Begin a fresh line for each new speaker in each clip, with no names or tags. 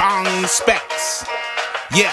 Specs. Yeah.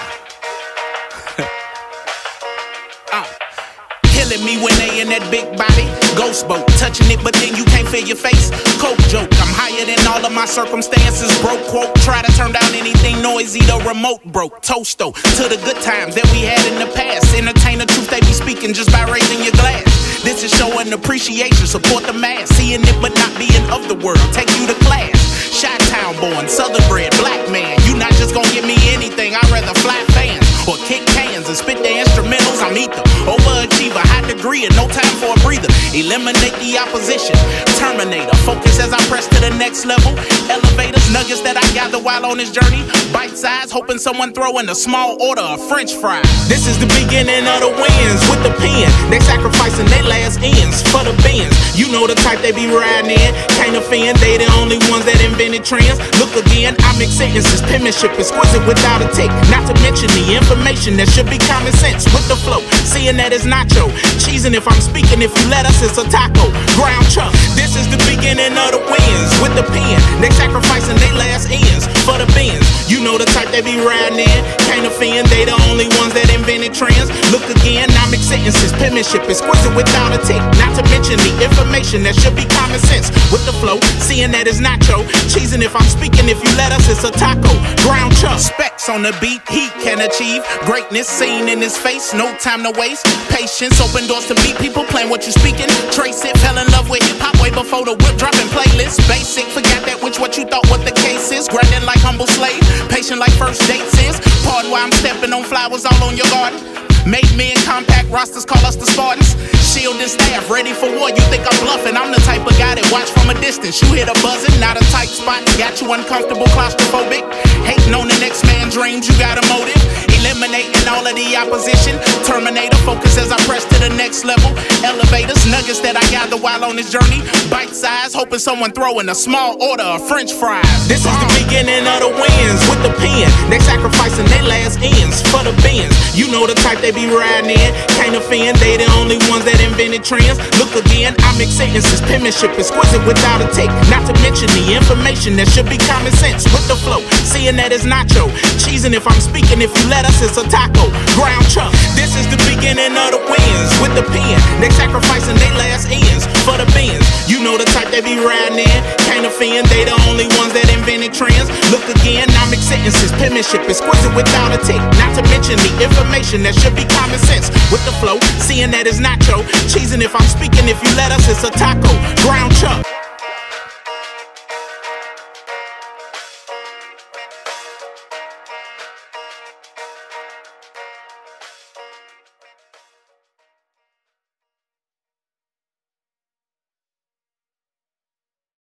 Killing me when they in that big body. Ghost boat, touching it, but then you can't feel your face. Coke joke, I'm higher than all of my circumstances. Broke quote, try to turn down anything noisy, the remote broke. Toasto, to the good times that we had in the past. Entertain the truth they be speaking just by raising your glass. This is showing appreciation, support the mass. Seeing it but not being of the world, take you to class. Chi-town born, southern bred, black man. You not just gonna give me anything, I'd rather fly fans or kick cans and spit the instrumentals. I'm ether, overachiever, high degree and no time for a breather. Eliminate the opposition, Terminator. Focus as I press to the next level. Elevators, nuggets that I gather while on this journey. Bite size, hoping someone throw in a small order of French fries. This is the beginning of the wins with the pen. They sacrificing their last ends for the bins. You know the type they be riding in. Can't offend, they the only ones that invented trends. Look again, I make sentences, penmanship exquisite without a tick. Not to mention the information that should be common sense with the flow. Seeing that it's nacho, cheesing if I'm speaking. If you let us, it's a taco, ground chuck. This is the beginning of the wins with the pen. They sacrificing their last ends for the bins. You know the type they be riding in. Can't offend, they the only ones that invented trends. Look again, I make sentences, penmanship exquisite without a tick. Not to mention the information that should be common sense with the flow. Seeing that it's nacho, cheesing if I'm speaking. If you let us, it's a taco, ground chuck. Specs on the beat, he can achieve greatness seen in his face. No time to waste, patience, open doors to meet people. Playing what you speaking, trace it. Fell in love with hip hop way before the whip dropping playlist. Basic, forgot that which what you thought what the case is. Grinding like humble slave, patient like first dates is. Pardon why I'm stepping on flowers all on your garden. Made me in compact rosters, call us the Spartans. Shield and staff, ready for war. You think I'm bluffing? I'm the type of guy that watch from a distance. You hit a buzzing, not a tight spot. Got you uncomfortable, claustrophobic. Hating on the next man's dreams, you got a motive. Eliminating all of the opposition. Terminator, focus as I press to the next level. Elevators, nuggets that I gather while on this journey. Bite size, hoping someone throw in a small order of French fries. This is the beginning of the wins with the pen. They sacrificing their last ends for the bins. You know the type they be riding in. Can't offend, they the only ones that invented trends. Look again, I make sentences, penmanship exquisite without a tick. Not to mention the information that should be common sense with the flow. Seeing that it's nacho, cheesing if I'm speaking. If you let us, it's a taco, ground chuck. This is the beginning of the wins with the pen. They sacrificing their last ends for the bins. You know the type they be riding in. Can't offend, they the only ones that invented trends. Look again, I make sentences, penmanship exquisite without a tick. Not to mention the information that should be common sense with the flow. Seeing that it's nacho, cheesing if I'm speaking. If you let us, it's a taco, ground chuck.